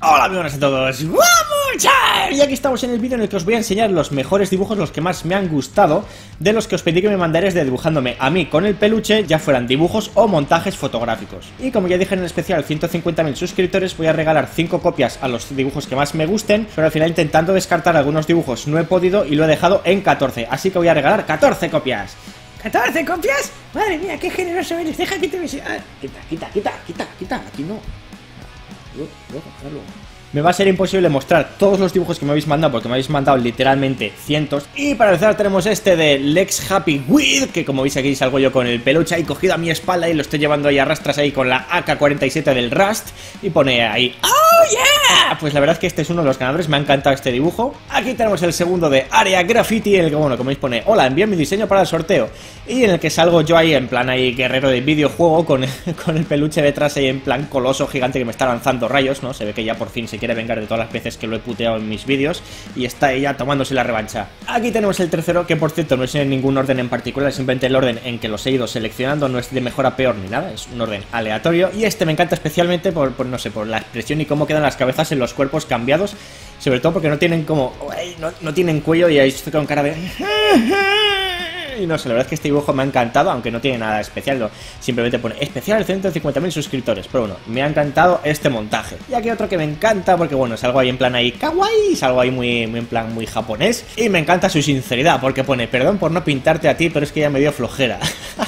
Hola amigos a todos, ¡vamos! Y aquí estamos en el vídeo en el que os voy a enseñar los mejores dibujos, los que más me han gustado, de los que os pedí que me mandaréis de dibujándome a mí con el peluche, ya fueran dibujos o montajes fotográficos. Y como ya dije en el especial 150.000 suscriptores, voy a regalar 5 copias a los dibujos que más me gusten, pero al final intentando descartar algunos dibujos no he podido y lo he dejado en 14, así que voy a regalar 14 copias. ¿14 copias? Madre mía, qué generoso eres, deja que te me... Quita, aquí no. Voy a cogerlo. Me va a ser imposible mostrar todos los dibujos que me habéis mandado, porque me habéis mandado literalmente cientos. Y para empezar tenemos este de Lex Happy With, que como veis aquí salgo yo con el peluche ahí cogido a mi espalda y lo estoy llevando ahí a rastras ahí con la AK-47 del Rust. Y pone ahí, ¡oh yeah! Pues la verdad es que este es uno de los ganadores, me ha encantado este dibujo. Aquí tenemos el segundo de Area Graffiti, en el que, bueno, como veis pone, hola, envía mi diseño para el sorteo. Y en el que salgo yo ahí en plan ahí guerrero de videojuego con el peluche detrás ahí en plan coloso gigante que me está lanzando rayos, ¿no? Se ve que ya por fin se quiere vengar de todas las veces que lo he puteado en mis vídeos y está ella tomándose la revancha. Aquí tenemos el tercero, que por cierto no es en ningún orden en particular, es simplemente el orden en que los he ido seleccionando, no es de mejor a peor ni nada, es un orden aleatorio. Y este me encanta especialmente por no sé, por la expresión y cómo quedan las cabezas en los cuerpos cambiados, sobre todo porque no tienen como... no tienen cuello y ahí estoy con cara de... Y no sé, la verdad es que este dibujo me ha encantado, aunque no tiene nada especial, no, simplemente pone especial 150.000 suscriptores, pero bueno, me ha encantado este montaje. Y aquí otro que me encanta, porque bueno, es algo ahí en plan ahí kawaii, es algo ahí muy en plan muy japonés, y me encanta su sinceridad, porque pone, perdón por no pintarte a ti, pero es que ya me dio flojera.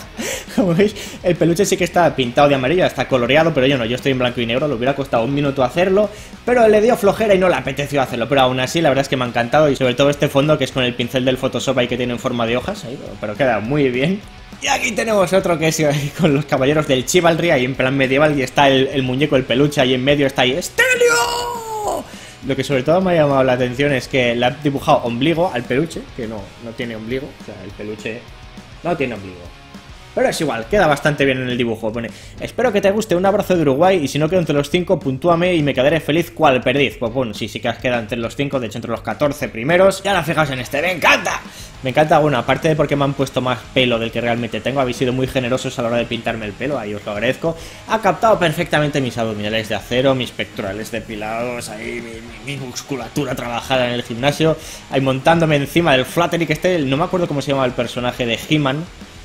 Como veis, el peluche sí que está pintado de amarillo, está coloreado, pero yo no, yo estoy en blanco y negro, le hubiera costado un minuto hacerlo, pero le dio flojera y no le apeteció hacerlo, pero aún así la verdad es que me ha encantado, y sobre todo este fondo que es con el pincel del Photoshop ahí que tiene en forma de hojas, ahí, pero queda muy bien. Y aquí tenemos otro que es con los caballeros del Chivalry, ahí en plan medieval, y está el muñeco, el peluche ahí en medio, está ahí, ¡Estelio! Lo que sobre todo me ha llamado la atención es que le ha dibujado ombligo al peluche, que no tiene ombligo, o sea, el peluche no tiene ombligo. Pero es igual, queda bastante bien en el dibujo. Pone, espero que te guste, un abrazo de Uruguay, y si no quedo entre los 5, puntúame y me quedaré feliz cual perdiz. Pues bueno, sí que has quedado entre los 5, de hecho entre los 14 primeros. Y ahora fijaos en este, ¡me encanta! Me encanta, bueno, aparte de porque me han puesto más pelo del que realmente tengo, habéis sido muy generosos a la hora de pintarme el pelo, ahí os lo agradezco. Ha captado perfectamente mis abdominales de acero, mis pectorales depilados, ahí mi musculatura trabajada en el gimnasio, ahí montándome encima del Flattery, que no me acuerdo cómo se llama el personaje de He-Man,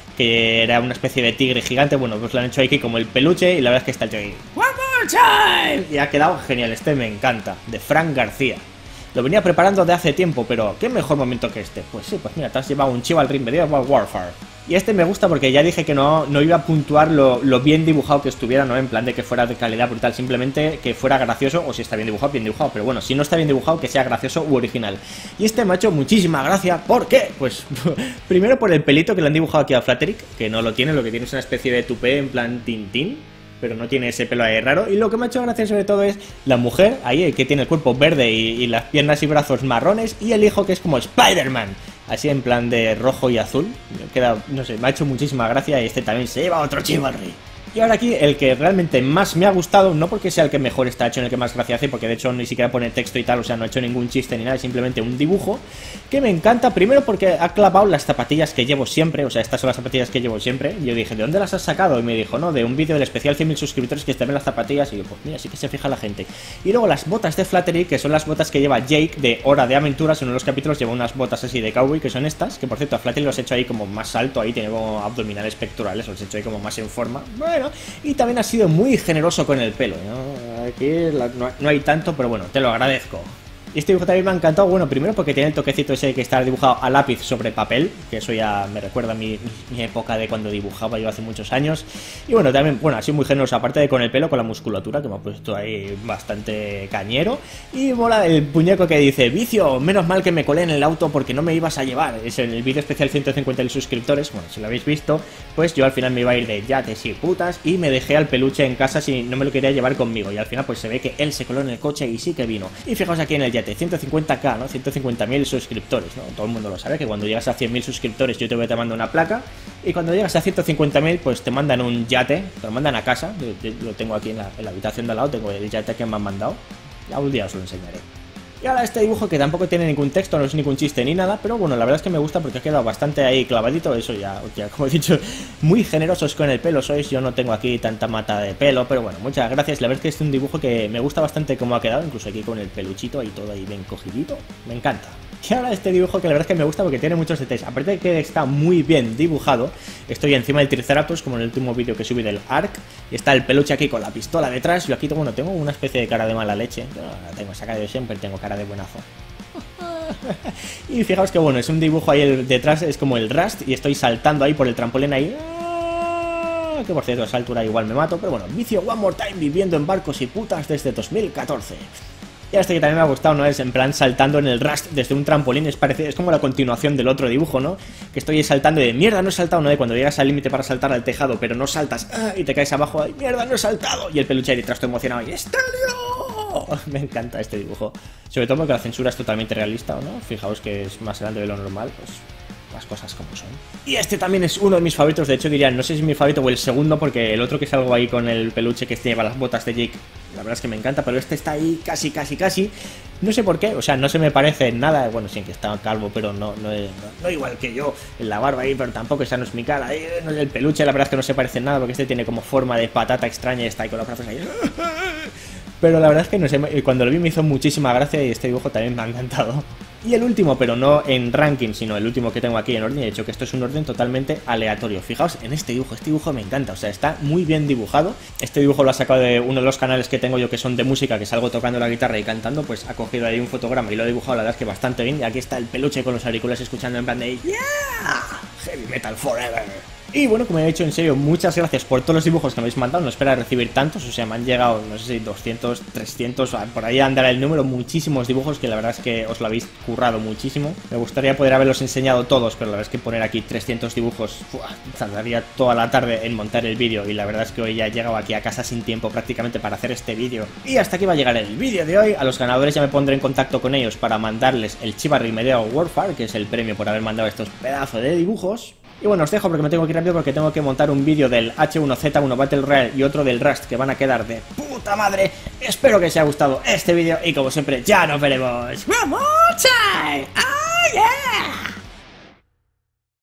que era una especie de tigre gigante. Bueno, pues lo han hecho aquí como el peluche y la verdad es que está el tío ahí, ¡one more time! Y ha quedado genial, este me encanta, de Frank García. Lo venía preparando de hace tiempo, pero ¿qué mejor momento que este? Pues sí, pues mira, te has llevado un Chivalry Medieval Warfare. Y este me gusta porque ya dije que no iba a puntuar lo bien dibujado que estuviera, no en plan de que fuera de calidad brutal, simplemente que fuera gracioso, o si está bien dibujado, pero bueno, si no está bien dibujado, que sea gracioso u original. Y este me ha hecho muchísima gracia, ¿por qué? Pues primero por el pelito que le han dibujado aquí a Flattery, que no lo tiene, lo que tiene es una especie de tupé en plan Tintín, pero no tiene ese pelo ahí raro. Y lo que me ha hecho gracia sobre todo es la mujer, ahí que tiene el cuerpo verde y las piernas y brazos marrones, y el hijo que es como Spider-Man, así en plan de rojo y azul. Queda, no sé, me ha hecho muchísima gracia, y este también se lleva otro Chivalry. Y ahora aquí el que realmente más me ha gustado, no porque sea el que mejor está hecho, en el que más gracia hace, porque de hecho ni siquiera pone texto y tal, o sea, no ha hecho ningún chiste ni nada, es simplemente un dibujo que me encanta. Primero porque ha clavado las zapatillas que llevo siempre, o sea, estas son las zapatillas que llevo siempre. Y yo dije, ¿de dónde las has sacado? Y me dijo, no, de un vídeo del especial 100.000 suscriptores que te ven las zapatillas. Y yo, pues mira, sí que se fija la gente. Y luego las botas de Flattery, que son las botas que lleva Jake de Hora de Aventuras. En uno de los capítulos lleva unas botas así de cowboy, que son estas, que por cierto a Flattery los he hecho ahí como más alto, ahí tiene como abdominales pectorales, los he hecho ahí como más en forma. Bueno, y también ha sido muy generoso con el pelo, ¿no? Aquí no hay tanto, pero bueno, te lo agradezco. Y este dibujo también me ha encantado, bueno, primero porque tiene el toquecito ese que está dibujado a lápiz sobre papel, que eso ya me recuerda a mi época de cuando dibujaba yo hace muchos años. Y bueno, también, bueno, ha sido muy generoso, aparte de con el pelo, con la musculatura, que me ha puesto ahí bastante cañero. Y mola el puñeco que dice, vicio, menos mal que me colé en el auto porque no me ibas a llevar. Es en el vídeo especial 150.000 suscriptores, bueno, si lo habéis visto, pues yo al final me iba a ir de yates y putas, y me dejé al peluche en casa si no me lo quería llevar conmigo. Y al final pues se ve que él se coló en el coche y sí que vino. Y fijaos aquí en el yate, 150k, ¿no? 150.000 suscriptores, ¿no? Todo el mundo lo sabe, que cuando llegas a 100.000 suscriptores yo te mando una placa, y cuando llegas a 150.000 pues te mandan un yate, te lo mandan a casa. Lo tengo aquí en la habitación de al lado, tengo el yate que me han mandado, ya un día os lo enseñaré. Y ahora este dibujo que tampoco tiene ningún texto, no es ningún chiste ni nada, pero bueno, la verdad es que me gusta porque ha quedado bastante ahí clavadito. Eso ya como he dicho, muy generosos con el pelo sois. Yo no tengo aquí tanta mata de pelo, pero bueno, muchas gracias. La verdad es que es un dibujo que me gusta bastante cómo ha quedado, incluso aquí con el peluchito ahí todo ahí bien cogidito. Me encanta. Y ahora este dibujo que la verdad es que me gusta porque tiene muchos detalles. Aparte de que está muy bien dibujado, estoy encima del Triceratops como en el último vídeo que subí del Ark. Y está el peluche aquí con la pistola detrás. Yo aquí tengo una especie de cara de mala leche. Yo no tengo esa cara de siempre, tengo cara de buenazo. Y fijaos que bueno, es un dibujo ahí detrás, es como el Rust. Y estoy saltando ahí por el trampolín ahí. Que por cierto a esa altura igual me mato. Pero bueno, vicio One More Time viviendo en barcos y putas desde 2014. Y este que también me ha gustado, ¿no? Es en plan saltando en el Rust desde un trampolín. Es como la continuación del otro dibujo, ¿no? Que estoy saltando y de mierda, no he saltado, ¿no? De cuando llegas al límite para saltar al tejado, pero no saltas y te caes abajo. ¡Ay, mierda, no he saltado! Y el peluche ahí detrás todo emocionado. ¡Y ¡Estadio! Me encanta este dibujo. Sobre todo porque la censura es totalmente realista, ¿no? Fijaos que es más grande de lo normal, pues las cosas como son. Y este también es uno de mis favoritos. De hecho diría, no sé si es mi favorito o el segundo, porque el otro que salgo ahí con el peluche que lleva las botas de Jake, la verdad es que me encanta, pero este está ahí casi. No sé por qué, o sea, no se me parece en nada. Bueno, sí que está calvo, pero no igual que yo, en la barba ahí, pero tampoco esa no es mi cara. El peluche la verdad es que no se parece en nada, porque este tiene como forma de patata extraña y está ahí con los brazos ahí. Pero la verdad es que no sé, cuando lo vi me hizo muchísima gracia y este dibujo también me ha encantado. Y el último, pero no en ranking, sino el último que tengo aquí en orden, de hecho que esto es un orden totalmente aleatorio. Fijaos en este dibujo me encanta, o sea, está muy bien dibujado. Este dibujo lo ha sacado de uno de los canales que tengo yo que son de música, que salgo tocando la guitarra y cantando, pues ha cogido ahí un fotograma y lo ha dibujado la verdad es que bastante bien. Y aquí está el peluche con los auriculares escuchando en plan de ¡Yeah! Heavy Metal Forever. Y bueno, como he dicho, en serio, muchas gracias por todos los dibujos que me habéis mandado. No espero recibir tantos, o sea, me han llegado, no sé si 200, 300, por ahí andará el número. Muchísimos dibujos que la verdad es que os lo habéis currado muchísimo. Me gustaría poder haberlos enseñado todos, pero la verdad es que poner aquí 300 dibujos, tardaría toda la tarde en montar el vídeo. Y la verdad es que hoy ya he llegado aquí a casa sin tiempo prácticamente para hacer este vídeo. Y hasta aquí va a llegar el vídeo de hoy. A los ganadores ya me pondré en contacto con ellos para mandarles el Chivalry Medieval Warfare, que es el premio por haber mandado estos pedazos de dibujos. Y bueno, os dejo porque me tengo que ir rápido porque tengo que montar un vídeo del H1Z1 Battle Royale y otro del Rust que van a quedar de puta madre. Espero que os haya gustado este vídeo y como siempre ya nos veremos. ¡Vamos! ¡Oh, yeah!